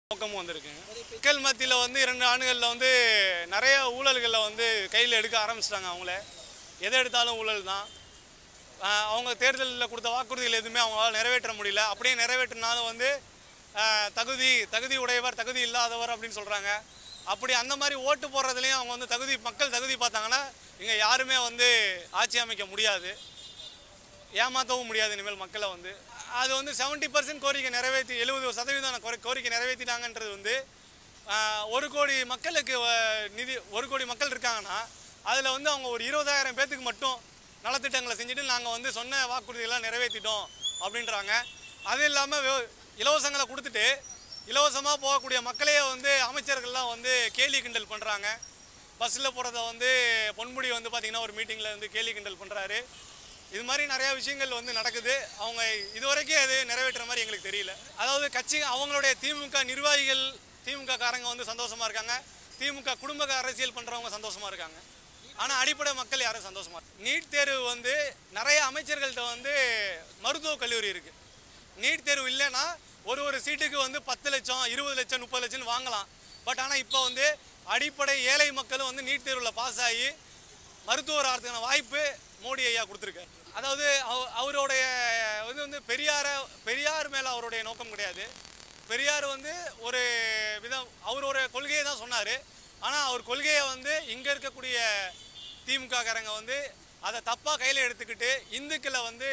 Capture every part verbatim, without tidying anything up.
நோக்கமும் வந்திருக்குங்க. மக்கள் மத்தியில் வந்து இரண்டு ஆண்டுகளில் வந்து நிறைய ஊழல்களில் வந்து கையில் எடுக்க ஆரம்பிச்சிட்டாங்க. அவங்கள எதை எடுத்தாலும் ஊழல் தான். அவங்க தேர்தலில் கொடுத்த வாக்குறுதிகள் எதுவுமே அவங்களால நிறைவேற்ற முடியல. அப்படியே நிறைவேற்றினாலும் வந்து தகுதி தகுதி உடையவர் தகுதி இல்லாதவர் அப்படின்னு சொல்கிறாங்க. அப்படி அந்த மாதிரி ஓட்டு போடுறதுலேயும் அவங்க வந்து தகுதி மக்கள் தகுதி பார்த்தாங்கன்னா இங்கே யாருமே வந்து ஆட்சி அமைக்க முடியாது, ஏமாற்றவும் முடியாது இனிமேல் மக்களை வந்து. அது வந்து செவன்ட்டி பர்சன்ட் கோரிக்கை நிறைவேற்றி எழுபது சதவீதம் கோரிக்கை நிறைவேற்றிட்டாங்கன்றது வந்து ஒரு கோடி மக்களுக்கு நிதி ஒரு கோடி மக்கள் இருக்காங்கன்னா அதில் வந்து அவங்க ஒரு இருபதாயிரம் பேர்த்துக்கு மட்டும் நலத்திட்டங்களை செஞ்சுட்டு நாங்கள் வந்து சொன்ன வாக்குறுதிகள்லாம் நிறைவேற்றிட்டோம் அப்படின்றாங்க. அது இல்லாமல் இலவசங்களை கொடுத்துட்டு இலவசமாக போகக்கூடிய மக்களையே வந்து அமைச்சர்கள்லாம் வந்து கேலி கிண்டல் பண்ணுறாங்க. பஸ்ஸில் போகிறத வந்து பொன்முடி வந்து பார்த்திங்கன்னா ஒரு மீட்டிங்கில் வந்து கேலி கிண்டல் பண்ணுறாரு. இது மாதிரி நிறையா விஷயங்கள் வந்து நடக்குது. அவங்க இதுவரைக்கும் அது நிறைவேற்றுற மாதிரி எங்களுக்கு தெரியல. அதாவது கட்சி அவங்களுடைய திமுக நிர்வாகிகள் திமுக காரங்க வந்து சந்தோஷமாக இருக்காங்க, திமுக குடும்ப அரசியல் பண்ணுறவங்க சந்தோஷமாக இருக்காங்க. ஆனால் அடிப்படை மக்கள் யாரும் சந்தோஷமாக இருக்கு. நீட் தேர்வு வந்து நிறைய அமைச்சர்கள்ட்ட வந்து மருத்துவக் கல்லூரி இருக்குது. நீட் தேர்வு இல்லைன்னா ஒரு ஒரு சீட்டுக்கு வந்து பத்து லட்சம் இருபது லட்சம் முப்பது லட்சம்னு வாங்கலாம். பட் ஆனால் இப்போ வந்து அடிப்படை ஏழை மக்களும் வந்து நீட் தேர்வில் பாஸ் ஆகி மருத்துவர் ஆகிறதுக்கான வாய்ப்பு மோடி ஐயா கொடுத்துருக்காரு. அதாவது அவருடைய இது வந்து பெரியார பெரியார் மேலே அவருடைய நோக்கம் கிடையாது. பெரியார் வந்து ஒரு விதம் அவரோட கொள்கையை தான் சொன்னார். ஆனால் அவர் கொள்கையை வந்து இங்கே இருக்கக்கூடிய திமுக காரங்க வந்து அதை தப்பாக கையில் எடுத்துக்கிட்டு இந்துக்களை வந்து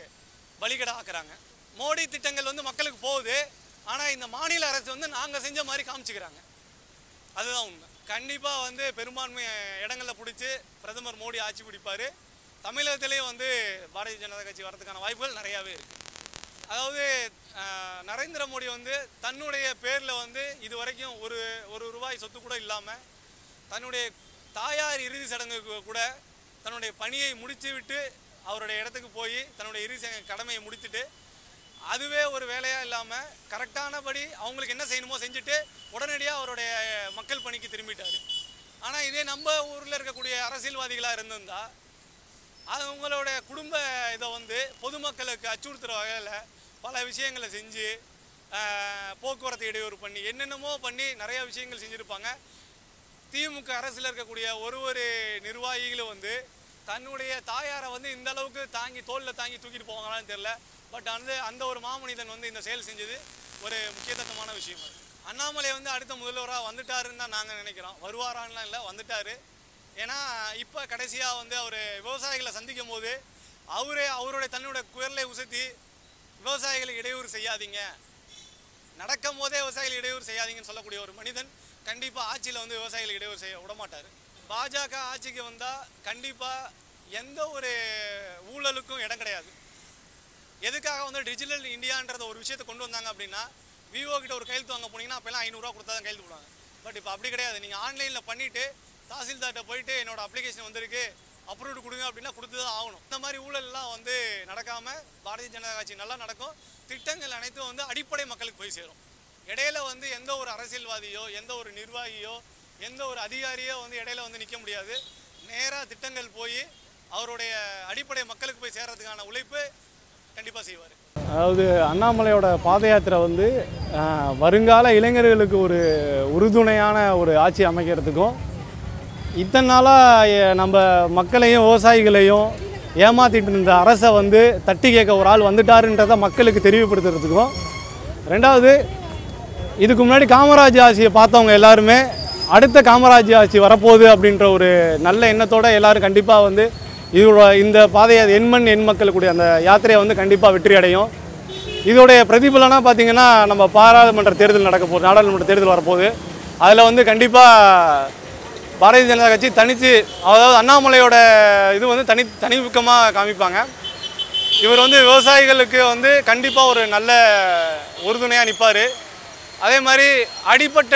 பலிகடை ஆக்குறாங்க. மோடி திட்டங்கள் வந்து மக்களுக்கு போகுது, ஆனால் இந்த மாநில அரசு வந்து நாங்கள் செஞ்ச மாதிரி காமிச்சிக்கிறாங்க. அதுதான் உண்மை. கண்டிப்பாக வந்து பெரும்பான்மை இடங்களில் பிடிச்சி பிரதமர் மோடி ஆட்சி பிடிப்பார். தமிழகத்திலேயே வந்து பாரதிய ஜனதா கட்சி வரதுக்கான வாய்ப்புகள் நிறையாவே இருக்குது. அதாவது நரேந்திர மோடி வந்து தன்னுடைய பேரில் வந்து இது வரைக்கும் ஒரு ஒரு ரூபாய் சொத்து கூட இல்லாமல் தன்னுடைய தாயார் இறுதி சடங்குக்கு கூட தன்னுடைய பணியை முடித்து விட்டு அவருடைய இடத்துக்கு போய் தன்னுடைய இறுதி கடமையை முடித்துட்டு அதுவே ஒரு வேலையாக இல்லாமல் கரெக்டானபடி அவங்களுக்கு என்ன செய்யணுமோ செஞ்சுட்டு உடனடியாக அவருடைய மக்கள் பணிக்கு திரும்பிட்டார். ஆனால் இதே நம்ம ஊரில் இருக்கக்கூடிய அரசியல்வாதிகளாக இருந்திருந்தால் அது உங்களோட குடும்ப இதை வந்து பொதுமக்களுக்கு அச்சுறுத்துகிற வகையில் பல விஷயங்களை செஞ்சு போக்குவரத்து இடையூறு பண்ணி என்னென்னமோ பண்ணி நிறையா விஷயங்கள் செஞ்சுருப்பாங்க. திமுக அரசில் இருக்கக்கூடிய ஒரு ஒரு நிர்வாகிகளும் வந்து தன்னுடைய தாயாரை வந்து இந்த அளவுக்கு தாங்கி தோளில் தாங்கி தூக்கிட்டு போவாங்களான்னு தெரில. பட் அந்த அந்த ஒரு மாமனிதன் வந்து இந்த செயல் செஞ்சது ஒரு முக்கியத்துவமான விஷயம். அண்ணாமலை வந்து அடுத்த முதல்வராக வந்துட்டாருன்னு தான் நாங்கள் நினைக்கிறோம். வருவாரான்லாம் இல்லை, வந்துட்டார். ஏன்னா இப்போ கடைசியாக வந்து அவர் விவசாயிகளை சந்திக்கும் போது அவரே அவருடைய தன்னுடைய குரலை உசத்தி விவசாயிகளுக்கு இடையூறு செய்யாதீங்க, நடக்கும் போதே விவசாயிகள் இடையூறு செய்யாதீங்கன்னு சொல்லக்கூடிய ஒரு மனிதன் கண்டிப்பாக ஆட்சியில் வந்து விவசாயிகள் இடையூறு செய்ய விடமாட்டார். பாஜக ஆட்சிக்கு வந்தால் கண்டிப்பாக எந்த ஒரு ஊழலுக்கும் இடம் கிடையாது. எதுக்காக வந்து டிஜிட்டல் இந்தியான்றத ஒரு விஷயத்தை கொண்டு வந்தாங்க அப்படின்னா விவோ கிட்ட ஒரு கையெழுத்து வாங்க போனீங்கன்னா அப்போல்லாம் ஐநூறுரூவா கொடுத்தா தான் கையெழுத்து போடுவாங்க. பட் இப்போ அப்படி கிடையாது. நீங்கள் ஆன்லைனில் பண்ணிவிட்டு தாசில்தார்கிட்ட போயிட்டு என்னோட அப்ளிகேஷன் வந்திருக்கு அப்ரூவ்டு கொடுங்க அப்படின்னா கொடுத்து தான் ஆகணும். இந்த மாதிரி ஊழல்லாம் வந்து நடக்காமல் பாரதிய ஜனதா கட்சி நல்லா நடக்கும். திட்டங்கள் அனைத்தும் வந்து அடிப்படை மக்களுக்கு போய் சேரும். இடையில வந்து எந்த ஒரு அரசியல்வாதியோ எந்த ஒரு நிர்வாகியோ எந்த ஒரு அதிகாரியோ வந்து இடையில வந்து நிற்க முடியாது. நேராக திட்டங்கள் போய் அவருடைய அடிப்படை மக்களுக்கு போய் சேர்றதுக்கான உழைப்பு கண்டிப்பாக செய்வார். அதாவது அண்ணாமலையோட பாத யாத்திரை வந்து வருங்கால இளைஞர்களுக்கு ஒரு உறுதுணையான ஒரு ஆட்சி அமைக்கிறதுக்கும் இத்தனை நாளாக நம்ம மக்களையும் விவசாயிகளையும் ஏமாற்றிட்டு இருந்த அரசை வந்து தட்டி கேட்க ஒரு ஆள் வந்துட்டாருன்றதை மக்களுக்கு தெரிவுபடுத்துறதுக்கும், ரெண்டாவது இதுக்கு முன்னாடி காமராஜ் ஆட்சியை பார்த்தவங்க எல்லாருமே அடுத்த காமராஜ் ஆட்சி வரப்போகுது அப்படின்ற ஒரு நல்ல எண்ணத்தோடு எல்லோரும் கண்டிப்பாக வந்து இதோட இந்த பாதையை எண்மண் எண் மக்களுக்குடைய அந்த யாத்திரையை வந்து கண்டிப்பாக வெற்றி அடையும். இதோடைய பிரதிபலனாக பார்த்திங்கன்னா நம்ம பாராளுமன்ற தேர்தல் நடக்க போகுது, நாடாளுமன்ற தேர்தல் வரப்போகுது. அதில் வந்து கண்டிப்பாக பாரதிய ஜனதா கட்சி தனித்து, அதாவது அண்ணாமலையோட இது வந்து தனி தனிமுக்கமாக காமிப்பாங்க. இவர் வந்து விவசாயிகளுக்கு வந்து கண்டிப்பாக ஒரு நல்ல உறுதுணையாக நிற்பார். அதே மாதிரி அடிப்பட்ட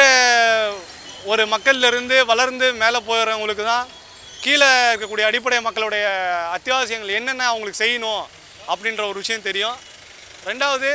ஒரு மக்களிலிருந்து வளர்ந்து மேலே போகிறவங்களுக்கு தான் கீழே இருக்கக்கூடிய அடிப்படை மக்களுடைய அத்தியாவசியங்கள் என்னென்ன அவங்களுக்கு செய்யணும் அப்படின்ற ஒரு விஷயம் தெரியும். ரெண்டாவது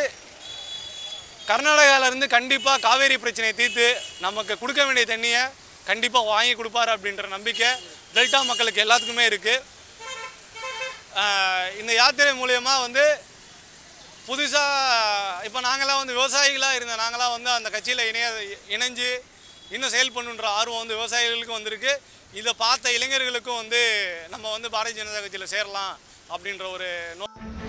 கர்நாடகாவிலேருந்து கண்டிப்பாக காவேரி பிரச்சனையை தீர்த்து நமக்கு கொடுக்க வேண்டிய தண்ணியை கண்டிப்பாக வாங்கி கொடுப்பார் அப்படின்ற நம்பிக்கை டெல்டா மக்களுக்கு எல்லாத்துக்குமே இருக்குது. இந்த யாத்திரை மூலயமா வந்து புதுசாக இப்போ நாங்களாம் வந்து விவசாயிகளாக இருந்த நாங்களாம் வந்து அந்த கட்சியில் இணைய இணைஞ்சு இன்னும் செயல் பண்ணுன்ற ஆர்வம் வந்து விவசாயிகளுக்கும் வந்திருக்கு. இதை பார்த்த இளைஞர்களுக்கும் வந்து நம்ம வந்து பாரதிய ஜனதா கட்சியில் சேரலாம் அப்படின்ற ஒரு நோ